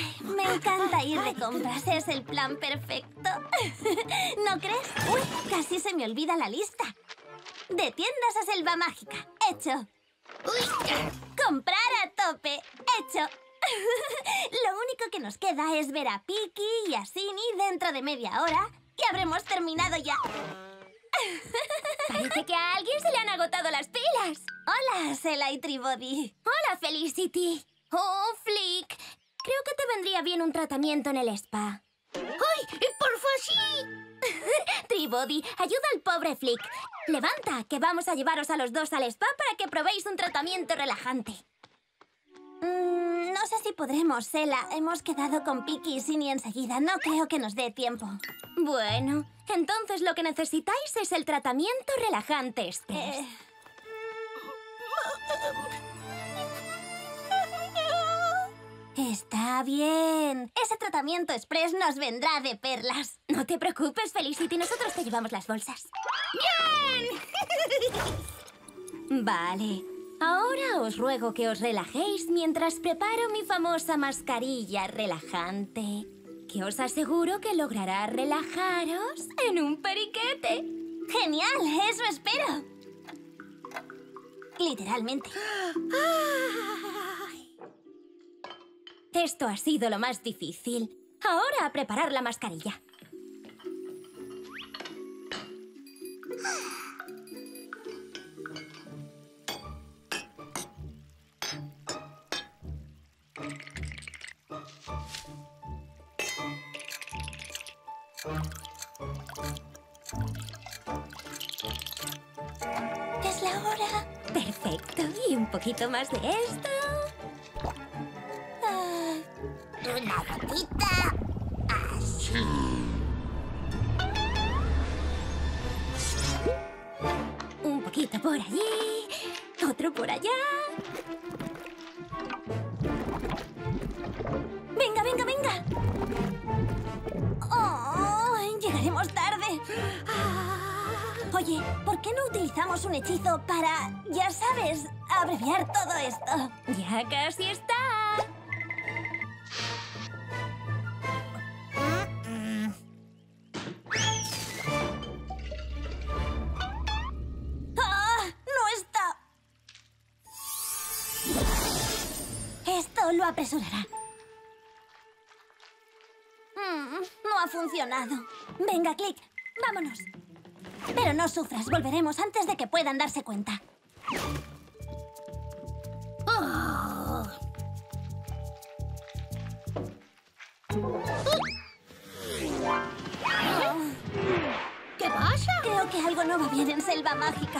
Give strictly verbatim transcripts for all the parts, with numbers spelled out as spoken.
Ay, me encanta ir de compras. Es el plan perfecto. ¿No crees? Uy, casi se me olvida la lista. De tiendas a Selva Mágica. Hecho. Uy, comprar a tope. Hecho. Lo único que nos queda es ver a Piki y a Sini dentro de media hora y habremos terminado ya. Parece que a alguien se le han agotado las pilas. Hola, Sela y Tribody. Hola, Felicity. Oh, Flick. Creo que te vendría bien un tratamiento en el spa. ¡Ay! ¡Porfa, sí! Tribody, ayuda al pobre Flick. Levanta, que vamos a llevaros a los dos al spa para que probéis un tratamiento relajante. Mm, no sé si podremos, Sela. Hemos quedado con Piki y Sini enseguida. No creo que nos dé tiempo. Bueno, entonces lo que necesitáis es el tratamiento relajante este. Eh... Está bien. Ese tratamiento express nos vendrá de perlas. No te preocupes, Felicity. Nosotros te llevamos las bolsas. ¡Bien! Vale. Ahora os ruego que os relajéis mientras preparo mi famosa mascarilla relajante, que os aseguro que logrará relajaros en un periquete. ¡Genial! ¡Eso espero! Literalmente. Esto ha sido lo más difícil. Ahora a preparar la mascarilla. Es la hora. Perfecto. Y un poquito más de esto. Ah, Una gotita. Así. Un poquito por allí. Otro por allá. ¡Venga, venga, venga! ¡Oh! ¡Llegaremos tarde! Oye, ¿por qué no utilizamos un hechizo para, ya sabes, abreviar todo esto? Ya casi está. ¡Ah! ¡No está! Esto lo apresurará. Mm, no ha funcionado. Venga, Click, vámonos. Pero no sufras, volveremos antes de que puedan darse cuenta. Oh. Oh. ¿Qué pasa? Creo que algo no va bien en Selva Mágica.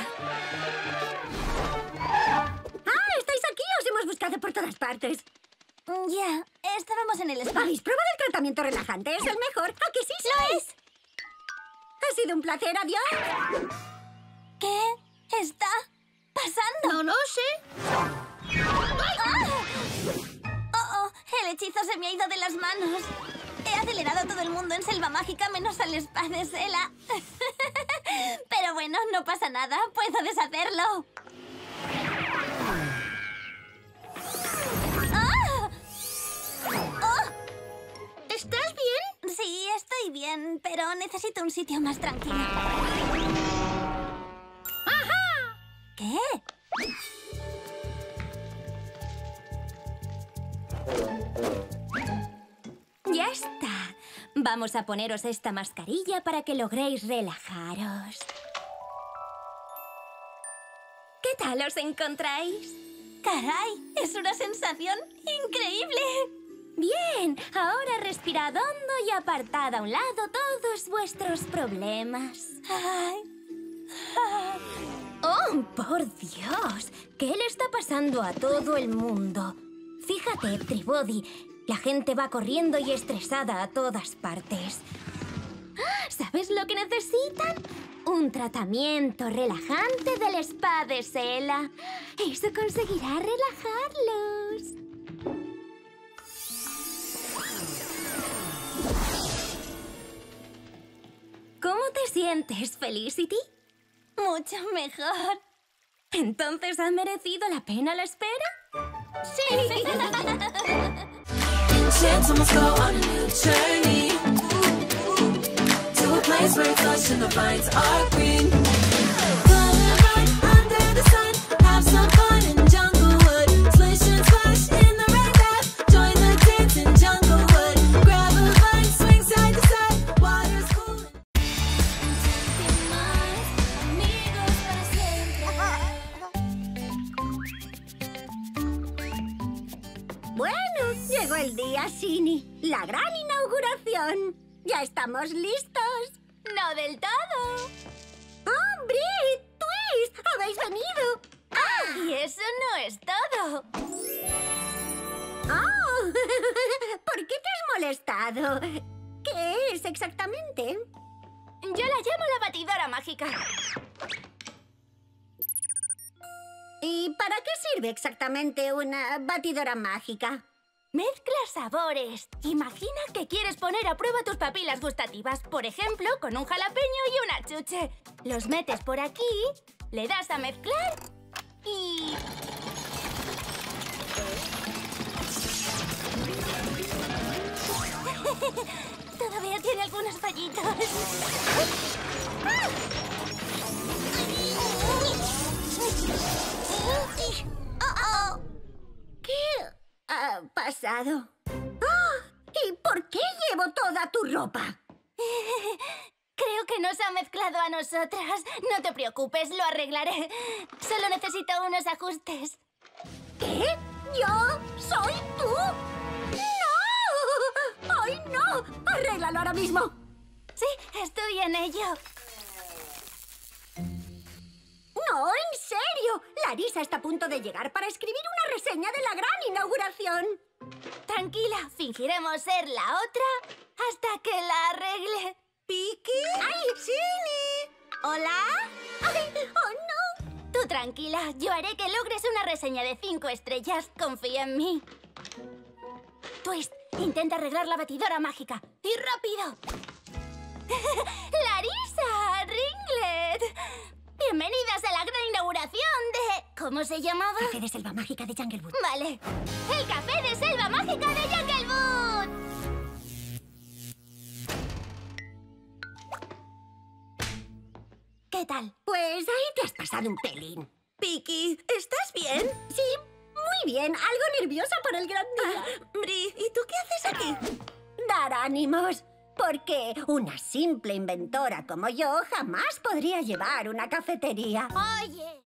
¡Ah! ¿Estáis aquí? Os hemos buscado por todas partes. Ya, estábamos en el spa. ¿Habéis probado el tratamiento relajante? Es el mejor. ¿A que sí? ¡Lo es! Ha sido un placer. Adiós. ¿Qué está pasando? No lo sé. ¡Ah! ¡Oh, oh! El hechizo se me ha ido de las manos. He acelerado a todo el mundo en Selva Mágica menos al spa de Sela. Pero bueno, no pasa nada. Puedo deshacerlo. ¡Ah! ¡Oh! ¿Estás bien? Sí, estoy bien, pero necesito un sitio más tranquilo. ¡Ajá! ¿Qué? Ya está. Vamos a poneros esta mascarilla para que logréis relajaros. ¿Qué tal os encontráis? ¡Caray! Es una sensación increíble. Bien, ahora respirad hondo y apartad a un lado todos vuestros problemas. Ay. Ah. ¡Oh, por Dios! ¿Qué le está pasando a todo el mundo? Fíjate, Tribody, la gente va corriendo y estresada a todas partes. ¿Sabes lo que necesitan? Un tratamiento relajante del spa de Sela. Eso conseguirá relajarlos. ¿Cómo te sientes, Felicity? Mucho mejor. ¿Entonces ha merecido la pena la espera? ¡Sí! chance, I must go on a new journey to a place where it's lush and the vines are green. Gonna run under the sun, have some fun in Junglewood. Splish and splash in the rain bath, join the dance in Junglewood. Grab a vine, swing side to side, water's cool. Bueno, llegó el día, Sini. La gran inauguración. ¿Ya estamos listos? ¡No del todo! ¡Oh, Brit! ¡Twist! ¡Habéis venido! Y eso no es todo. ¡Oh! ¿Por qué te has molestado? ¿Qué es exactamente? Yo la llamo la batidora mágica. ¿Y para qué sirve exactamente una batidora mágica? Mezcla sabores. Imagina que quieres poner a prueba tus papilas gustativas. Por ejemplo, con un jalapeño y una chuche. Los metes por aquí, le das a mezclar y... Todavía tiene algunos fallitos. ¿Qué ha pasado? ¡Ah! ¿Y por qué llevo toda tu ropa? Creo que nos ha mezclado a nosotras. No te preocupes, lo arreglaré. Solo necesito unos ajustes. ¿Qué? ¿Yo? ¿Soy tú? ¡No! ¡Ay, no! ¡Arréglalo ahora mismo! Sí, estoy en ello. ¡No, en serio! Larisa está a punto de llegar para escribir una reseña de la gran inauguración. Tranquila, fingiremos ser la otra hasta que la arregle. ¿Piki? ¡Ay, Sini! ¿Hola? ¡Ay, oh, no! Tú tranquila, yo haré que logres una reseña de cinco estrellas. Confía en mí. Twist, intenta arreglar la batidora mágica. ¡Y rápido! ¡Larisa! ¡Ringlet! ¡Bienvenidas a la gran inauguración de... ¿Cómo se llamaba? Café de selva mágica de Junglewood. Vale. ¡El café de selva mágica de Junglewood! ¿Qué tal? Pues ahí te has pasado un pelín. Piki, ¿estás bien? Sí, muy bien. Algo nerviosa por el gran día. Ah, Bri, ¿y tú qué haces aquí? Dar ánimos. Porque una simple inventora como yo jamás podría llevar una cafetería. Oye...